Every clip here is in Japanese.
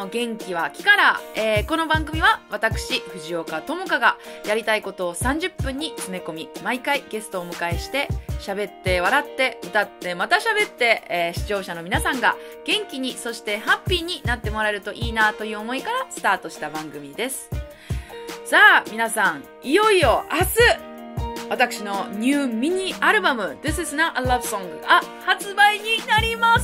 元気は気から、この番組は私藤岡智香がやりたいことを30分に詰め込み、毎回ゲストをお迎えして喋って笑って歌ってまた喋って、視聴者の皆さんが元気に、そしてハッピーになってもらえるといいなという思いからスタートした番組です。さあ皆さん、いよいよ明日私のニューミニアルバム This is not a love song が発売になります。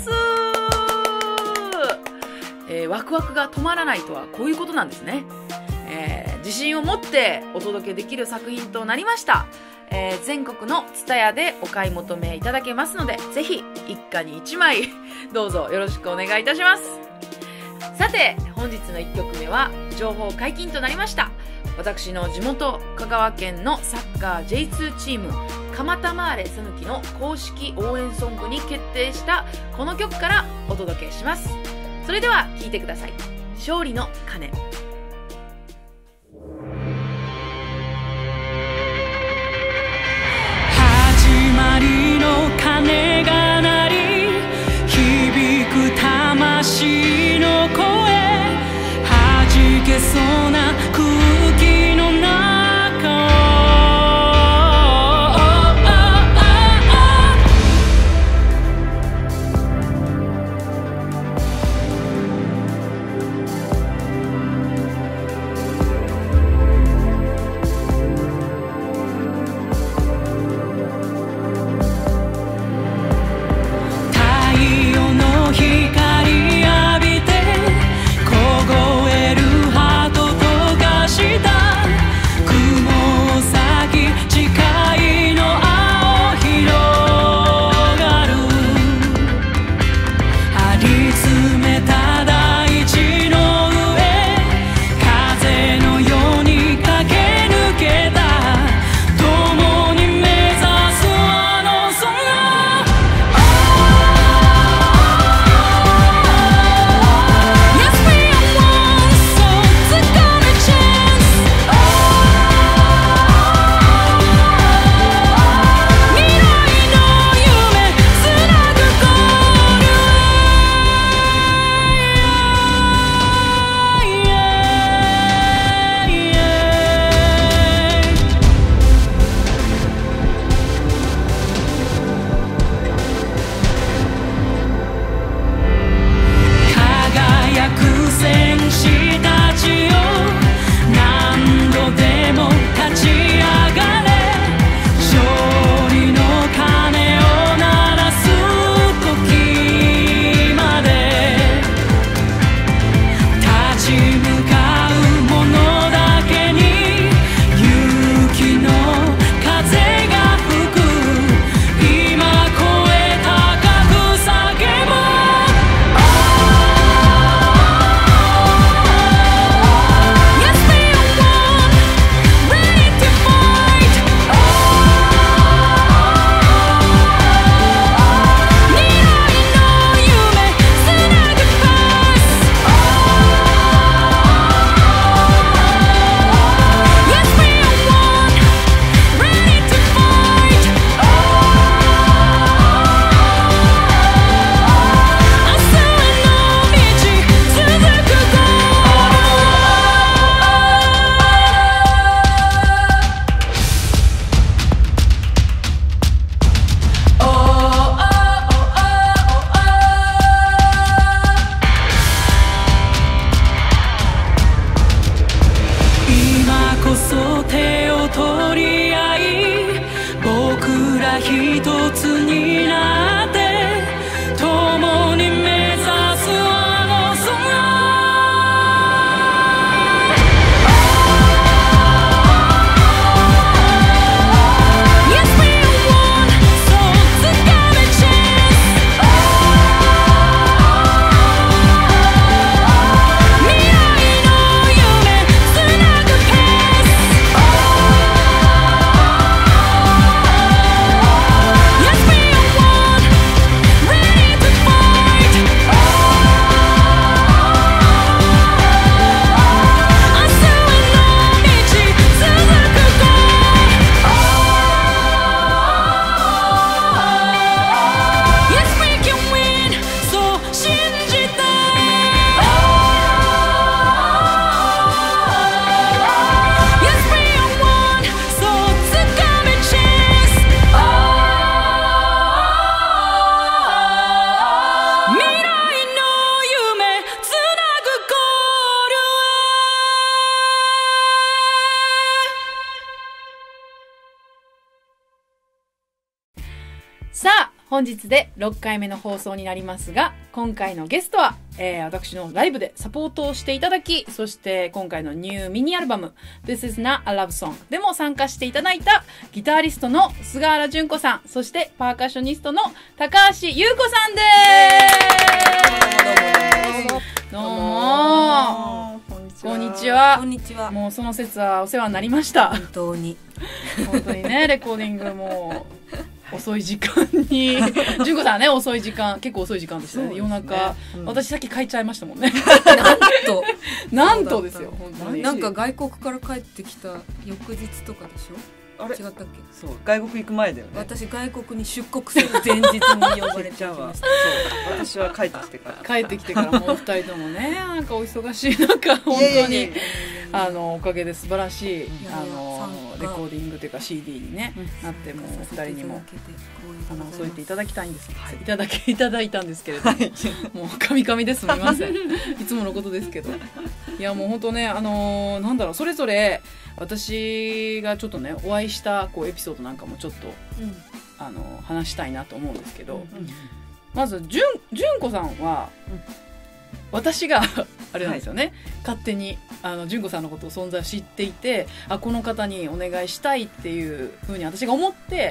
ワクワクが止まらないとはこういうことなんですね。自信を持ってお届けできる作品となりました。全国のTSUTAYAでお買い求めいただけますので、ぜひ一家に一枚どうぞよろしくお願いいたします。さて本日の1曲目は情報解禁となりました。私の地元香川県のサッカー J2 チーム蒲田マーレさぬきの公式応援ソングに決定したこの曲からお届けします。それでは聴いてください。勝利の鐘。 始まりの鐘が鳴り響く魂の声、弾けそうな空気の中を本日で6回目の放送になりますが、今回のゲストは、私のライブでサポートをしていただき、そして今回のニューミニアルバム This is not a love song でも参加していただいたギタリストの菅原純子さん、そしてパーカッショニストの高橋優子さんです。どうもこんにちは。 こんにちは。 もうその節はお世話になりました。 本当にね、レコーディングも遅い時間に純子さんね、遅い時間、結構遅い時間でしたね、夜中、私さっき帰っちゃいましたもんね。なんとですよ、本当に。 なんか外国から帰ってきた翌日とかでしょ。あれ違ったっけ。 そう、外国行く前だよね。 私外国に出国する前日に呼ばれちゃうわ。 そう、私は帰ってきてから帰ってきてからもう二人ともね、なんかお忙しい中、本当におかげで素晴らしいレコーディングというか CD にねなって、もうお二人にもそう言っていただきたいんです、いただいたんですけれども、もうカミカミですみません。いつものことですけど、いやもう本当ね、なんだろう、それぞれ私がちょっとねお会いしたこうエピソードなんかもちょっと、話したいなと思うんですけど、まず純子さんは、私があれなんですよね、勝手に純子さんのことを存在を知っていて、この方にお願いしたいっていうふうに私が思って、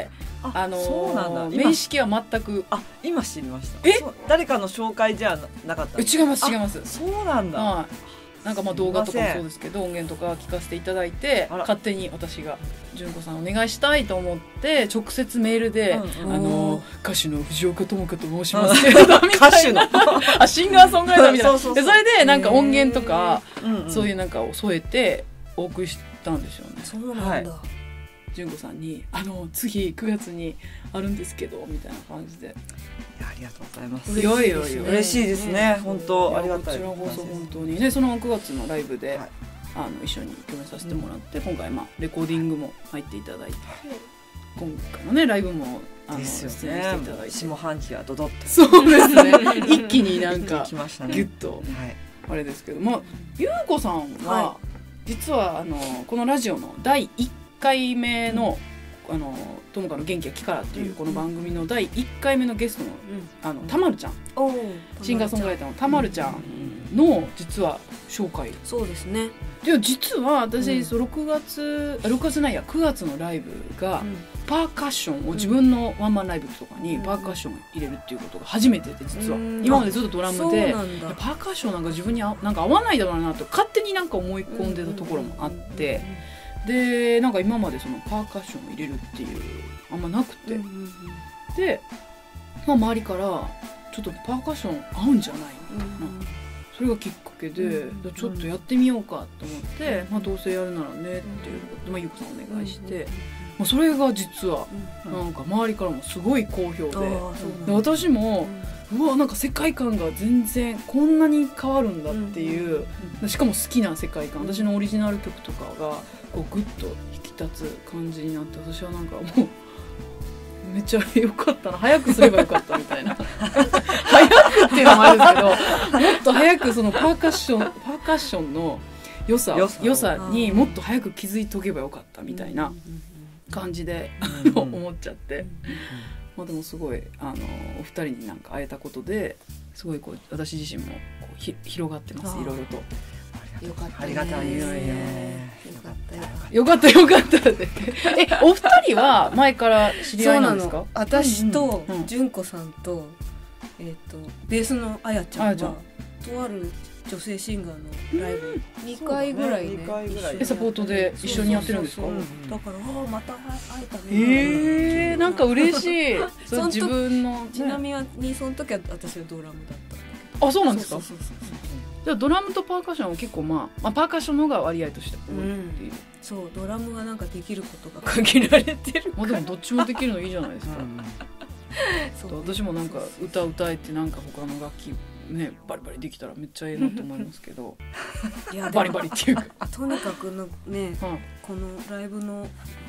そうなんだ。 面識は全く。 今知りました。誰かの紹介じゃなかった。 違います。 そうなんだ。 なんかまあ動画とかもそうですけど、音源とか聞かせていただいて、勝手に私が純子さんお願いしたいと思って直接メールで、歌手の藤岡智香と申しますけど、 歌手のシンガーソングライターみたいな。それでなんか音源とかそういうなんかを添えてお送りしたんですよね。 そうなんだ。 純子さんに次9月にあるんですけどみたいな感じで。 ありがとうございます。 嬉しいですね。本当ありがたい。 こちらこそ本当にね、その9月のライブで一緒に共演させてもらって、今回レコーディングも入っていただいて、今回のねライブも出演していただいて、 下半期はドドッと。 そうですね。一気になんかギュッとあれですけども、優子さんは実はこのラジオの第1回目の友果の元気が木からっていうこの番組の第1回目のゲストのたまるちゃん、シンガーソングライターのたまるちゃんの実は紹介。 そうですね。 で実は私9月のライブがパーカッションを自分のワンマンライブとかにパーカッションを入れるっていうことが初めてで、実は今までずっとドラムでパーカッションなんか自分になんか合わないだろうなと勝手になんか思い込んでたところもあって、でなんか今までそのパーカッションを入れるっていうあんまなくて、で、周りからちょっとパーカッション合うんじゃないみたいな、それがきっかけで、ちょっとやってみようかと思って、どうせやるならねっていうことで、ゆうこさんお願いして、それが実はなんか周りからもすごい好評で、私もなんか世界観が全然こんなに変わるんだっていう、しかも好きな世界観、私のオリジナル曲とかがこうグッと引き立つ感じになって、私はなんかもうめっちゃ良かったな、早くすればよかったみたいな早くっていうのもあるんですけど、もっと早くそのパーカッションの良さにもっと早く気づいとけばよかったみたいな感じで思っちゃって、でもすごいお二人になんか会えたことですごいこう私自身もこう広がってます、いろいろと。 よかった。 ありがたい。 よかったってお二人は前から知り合いなんですか？ 私と純子さんとベースのあやちゃんはとある女性シンガーのライブ2回ぐらいね、 サポートで一緒にやってるんですか？ だからまた会えたね。 なんか嬉しい。自分のちなみにその時は私はドラムだったんだけど。 そうなんですか？じゃあドラムとパーカッションは結構パーカッションの方が割合として多いっていう。 そう、ドラムはなんかできることが限られてる。 でもどっちもできるのいいじゃないですか。私もなんか歌えてなんか他の楽器ねバリバリできたらめっちゃいいなと思いますけど、バリバリっていうかとにかくね、このライブの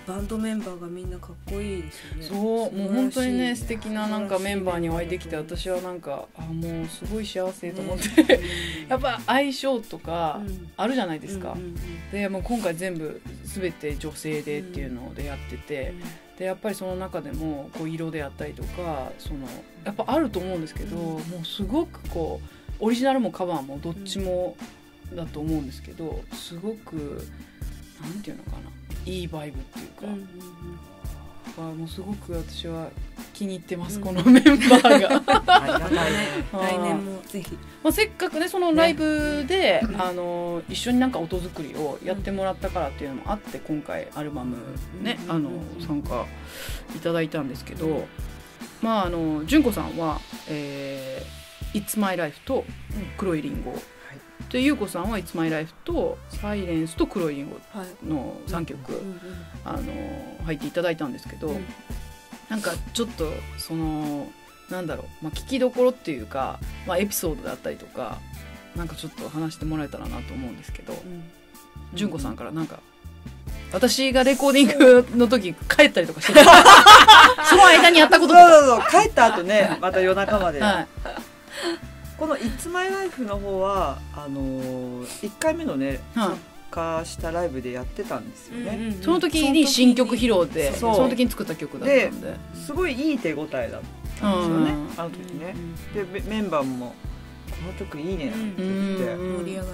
バンドメンバーがみんなかっこいいですよね。 そうもう本当にね素敵ななんかメンバーにお会いできて、私はなんかもうすごい幸せと思って、ね、やっぱ相性とかあるじゃないですか、でもう今回全部全て女性でっていうのでやってて、でやっぱりその中でもこう色であったりとかやっぱあると思うんですけど、もうすごくこうオリジナルもカバーもどっちもだと思うんですけど、すごくなんていうのかないいバイブっていうか、もうすごく私は気に入ってます、このメンバーがありがたいね来年もぜひ、 せっかくねそのライブで、一緒になんか音作りをやってもらったからっていうのもあって、今回アルバムね、参加いただいたんですけど、純子さんは、It's My Life と黒いリンゴ、で優子さんは It's My Life とサイレンスと黒いリンゴの3曲、入っていただいたんですけど、なんかちょっとなんだろう、聞きどころっていうか、エピソードだったりとかなんかちょっと話してもらえたらなと思うんですけど、純子さんからなんか私がレコーディングの時帰ったりとかしてたその間にやったこととか帰った後ねまた夜中まで、この It's My Life の方は1回目のね、参加したライブでやってたんですよね、 その時に新曲披露で、その時に作った曲だったんですごいいい手応えだったんですよね、あの時ね。でメンバーもこの曲いいねって言って盛り上がった。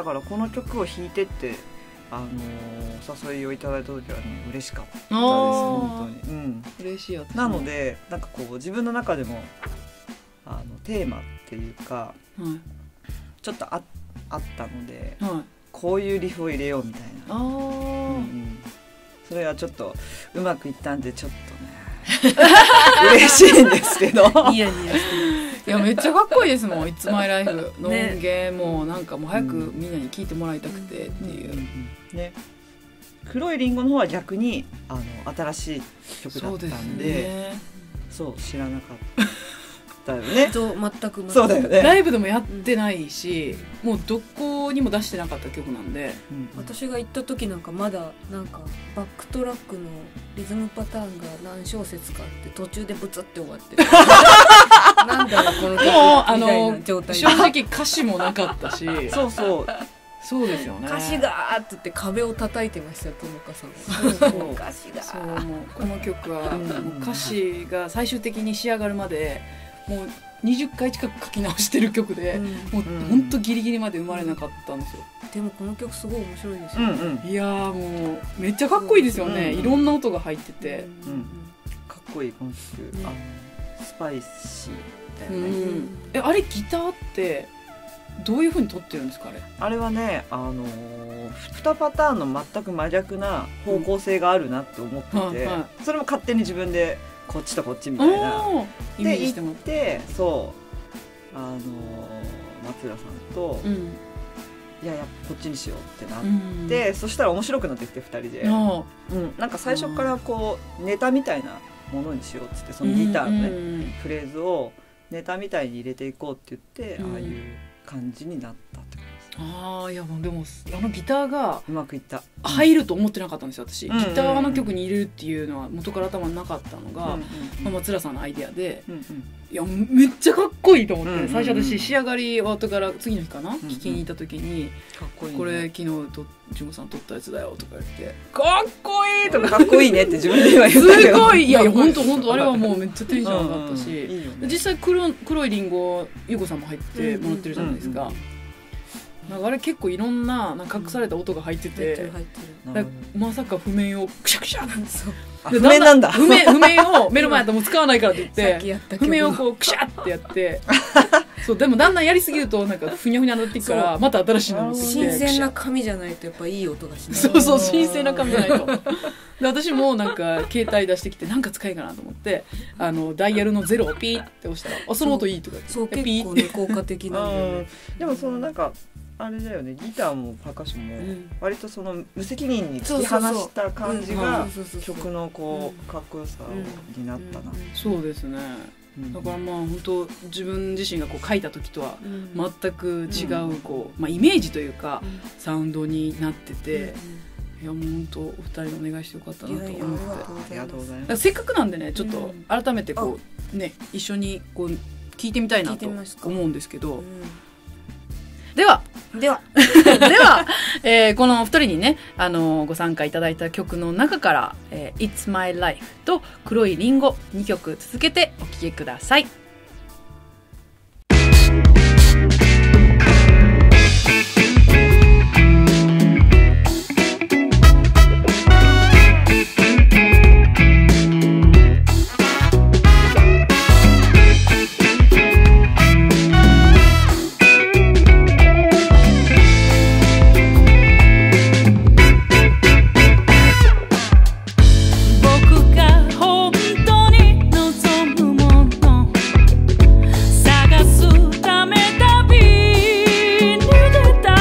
だからこの曲を弾いてってお誘いをいただいた時はね嬉しかったです本当に、 嬉しいよ。 なのでなんかこう自分の中でもテーマっていうか、ちょっとあったので、こういうリフを入れようみたいな、それはちょっとうまくいったんでちょっとね嬉しいんですけどニヤニヤしていやめっちゃかっこいいですもんIt's My Life の音源もなんかもう早くみんなに聴いてもらいたくてっていうね。黒いリンゴの方は逆に新しい曲だったんで、そう知らなかったよね。 全くそうだよね。 ライブでもやってないし、もうどこにも出してなかった曲なんで、 私が行った時なんかまだなんかバックトラックのリズムパターンが何小節かあって途中でブツって終わってるなんだろうこの曲みたいな状態正直歌詞もなかったしそうですよね。 歌詞がーって言って壁を叩いてましたよ、ともかさんは。歌詞がそうもうこの曲はもう歌詞が最終的に仕上がるまでもう20回近く書き直してる曲で、もうほんとギリギリまで生まれなかったんですよ。 でもこの曲すごい面白いですよね。 いやーもうめっちゃかっこいいですよね。いろんな音が入ってて、 かっこいいこの曲、スパイシーだよね。 あれギターってどういう風に撮ってるんですか？ あれはね、2パターンの全く真逆な方向性があるなって思ってて、それも勝手に自分でこっちとこっちみたいなイメージしてもらって、そう松浦さんと、いやこっちにしようってなって、そしたら面白くなってきて2人で、なんか最初からこうネタみたいなものにしようっつって、そのギターのねフレーズをネタみたいに入れていこうって言って、ああいう感じになったって感じです。 いやでもギターがうまくいった入ると思ってなかったんですよ私。ギターの曲に入れるっていうのは元から頭になかったのが、松浦さんのアイデアで、いやめっちゃかっこいいと思って、最初私仕上がり後から次の日かな、聞きに行った時に、これ昨日純子さん撮ったやつだよとか言って、かっこいいとか、 かっこいいねって自分で言われたけど、 すごい、いや本当あれはもうめっちゃテンション上がったし、実際黒いリンゴ優子さんも入ってもらってるじゃないですか。なんかあれ結構いろんな隠された音が入ってて、まさか譜面をクシャクシャなんですよ。 譜面なんだ。 譜面を目の前やったらもう使わないからって言って譜面をこうクシャってやってそうでもだんだんやりすぎるとなんかふにゃふにゃになっていくからまた新しいの持ってきて、 新鮮な紙じゃないとやっぱいい音がしない。 そう新鮮な紙じゃないとで私もなんか携帯出してきてなんか使いかなと思ってダイヤルの0をピーって押したらその音いいとか言って、 そう結構ね効果的なんだよね。 でもそのなんかあれだよね、ギターもパーカッションも割とその無責任に突き放した感じが曲のこうかっこよさになったな。 そうですね。だからまあ本当自分自身がこう書いた時とは全く違うこう、イメージというかサウンドになってて、いいやもう本当お二人お願いしてよかったなと思って。 ありがとうございます。 せっかくなんでねちょっと改めてこうね一緒にこう聞いてみたいなと思うんですけど、ではではこのお二人にねご参加いただいた曲の中から「It's My Life」と「黒いリンゴ」2曲続けてお聴きください。 探すため旅に出た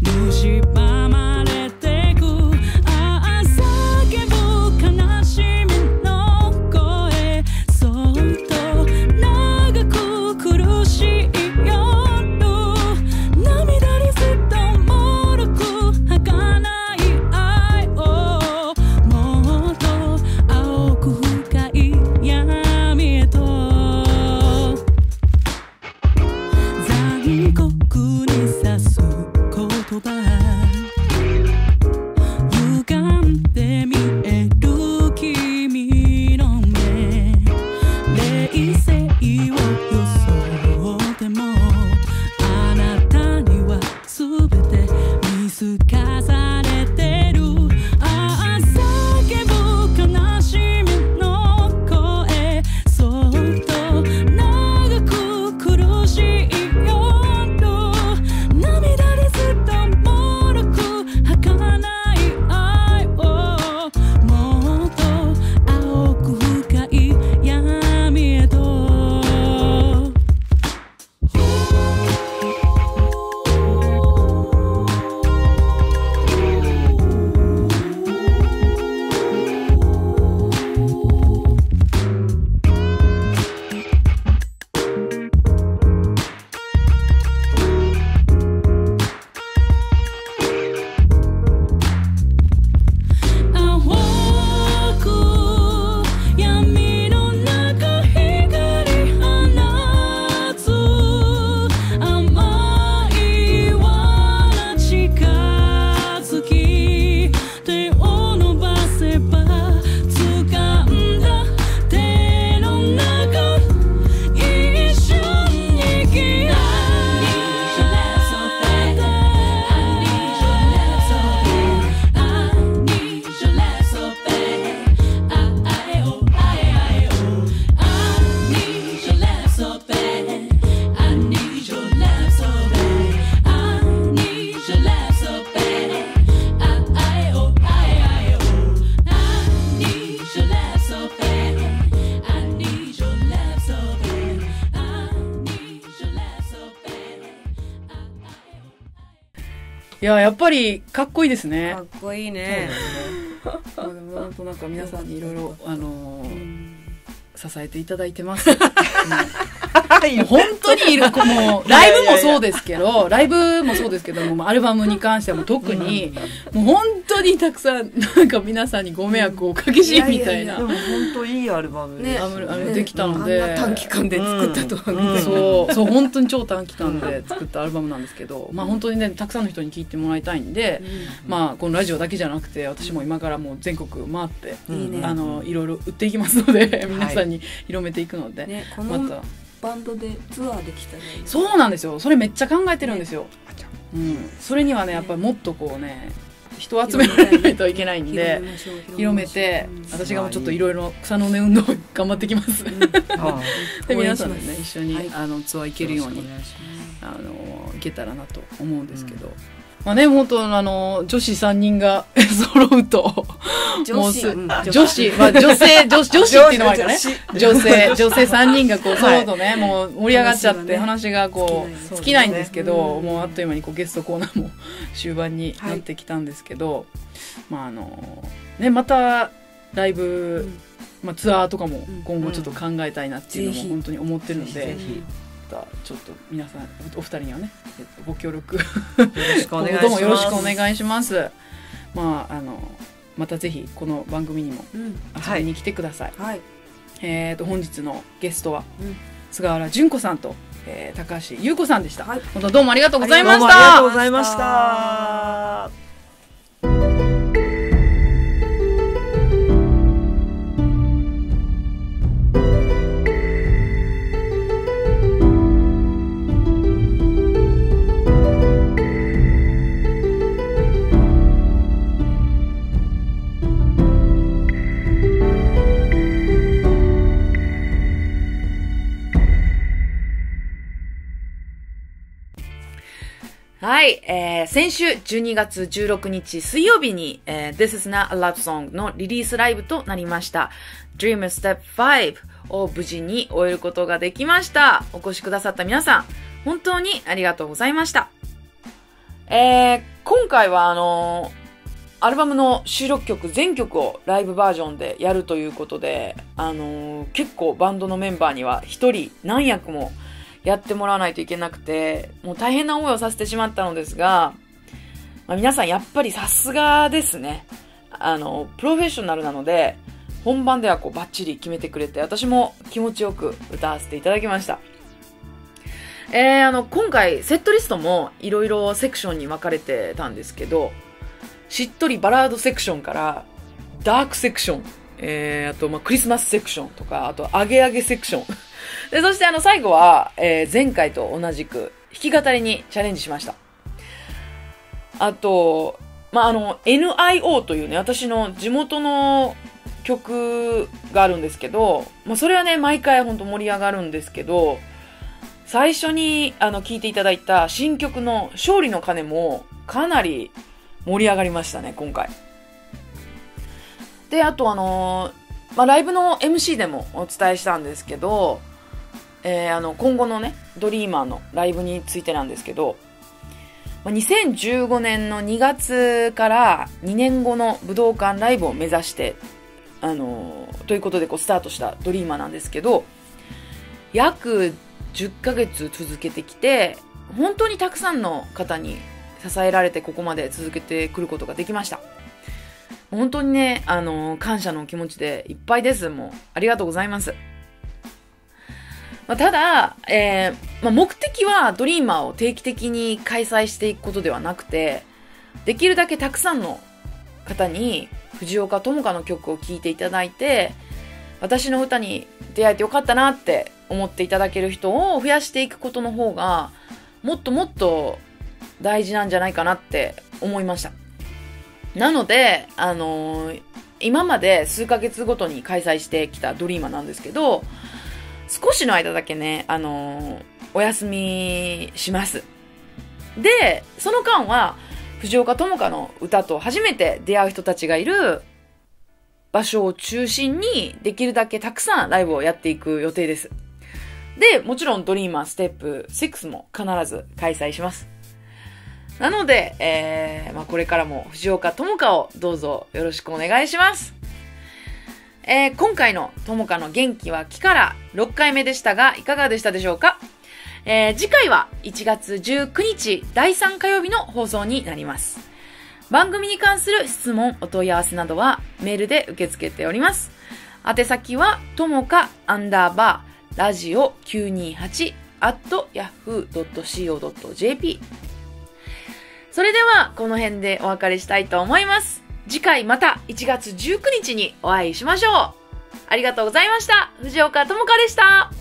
蝕まれてく叫ぶ悲しみの声そっと長く苦しい夜涙にずっともろく儚い愛をもっと青く深い闇へと残酷に刺す言葉歪んで見える君の目冷静を装ってもあなたには全て見透かされてる叫ぶ悲しみの声そっと長く苦しい夜涙にずっともろく儚い愛をもっと青く深い闇へと青く闇の中光放つ甘い罠近づき手を伸ばせば掴んだ手の中一瞬に消えいや、やっぱりかっこいいですね。 かっこいいね。 でも本当なんか皆さんにいろいろ支えていただいてます。もう本当にいる子もライブもそうですけど、ライブもそうですけども、アルバムに関してはもう特にもう本当にたくさんなんか皆さんにご迷惑をおかけしみたいな。 でも本当いいアルバムね、 できたので、 あんな短期間で作ったとはみたいな。 そう本当に超短期間で作ったアルバムなんですけど、まあ本当にねたくさんの人に聴いてもらいたいんで、まあこのラジオだけじゃなくて私も今からもう全国回っていろいろ売っていきますので、皆さんに広めていくので、またバンドでツアーできたらいい。 そうなんですよ。それめっちゃ考えてるんですよ。それにはねやっぱりもっとこうね人を集められないといけないんで、広めて私がもうちょっといろいろ草の根運動頑張ってきます。で皆さんでね一緒にツアー行けるように行けたらなと思うんですけど。まあね、本当女子3人が揃うと、女子っていうのもあるからね。女性3人がこう揃うとね、もう盛り上がっちゃって話がこう尽きないんですけど、もうあっという間にこうゲストコーナーも終盤になってきたんですけど、まあね、またライブ、まあツアーとかも今後ちょっと考えたいなっていうのも本当に思ってるので、ちょっと皆さんお二人にはね、ご協力どうもよろしくお願いします。まあまたぜひこの番組にも遊びに来てください。本日のゲストは菅原純子さんと高橋優子さんでした。本当どうもありがとうございました。 ありがとうございました。 はい、先週12月16日水曜日に、This is not a love song のリリースライブとなりました。Dream Step 5を無事に終えることができました。お越しくださった皆さん、本当にありがとうございました。 今回はアルバムの収録曲全曲をライブバージョンでやるということで、結構バンドのメンバーには一人何役もやってもらわないといけなくて、もう大変な思いをさせてしまったのですが、皆さんやっぱりさすがですね。プロフェッショナルなので、本番ではバッチリ決めてくれて、私も気持ちよく歌わせていただきました。今回セットリストもいろいろセクションに分かれてたんですけど、しっとりバラードセクションからダークセクション、あとクリスマスセクションとか、あとアゲアゲセクションで、そして最後は、前回と同じく弾き語りにチャレンジしました。あとNIO というね、私の地元の曲があるんですけど、それはね毎回本当盛り上がるんですけど、最初に聴いていただいた新曲の勝利の鐘もかなり盛り上がりましたね、今回。で、あとライブの MC でもお伝えしたんですけど、今後のね、ドリーマーのライブについてなんですけど、2015年の2月から2年後の武道館ライブを目指して、ということでスタートしたドリーマーなんですけど、約10ヶ月続けてきて、本当にたくさんの方に支えられてここまで続けてくることができました。本当にね、感謝の気持ちでいっぱいです。もう、ありがとうございます。ただ、目的はドリーマーを定期的に開催していくことではなくて、できるだけたくさんの方に藤岡智香の曲を聴いていただいて、私の歌に出会えてよかったなって思っていただける人を増やしていくことの方が、もっともっと大事なんじゃないかなって思いました。なので、今まで数ヶ月ごとに開催してきたドリーマーなんですけど、少しの間だけね、お休みします。で、その間は、藤岡智香の歌と初めて出会う人たちがいる場所を中心に、できるだけたくさんライブをやっていく予定です。で、もちろんドリーマーステップ6も必ず開催します。なので、これからも藤岡智香をどうぞよろしくお願いします。今回の智香の元気は気から6回目でしたが、いかがでしたでしょうか？次回は1月19日第3火曜日の放送になります。番組に関する質問、お問い合わせなどはメールで受け付けております。宛先はtomoka_radio928@yahoo.co.jp。それではこの辺でお別れしたいと思います。次回また1月19日にお会いしましょう。ありがとうございました。藤岡智香でした。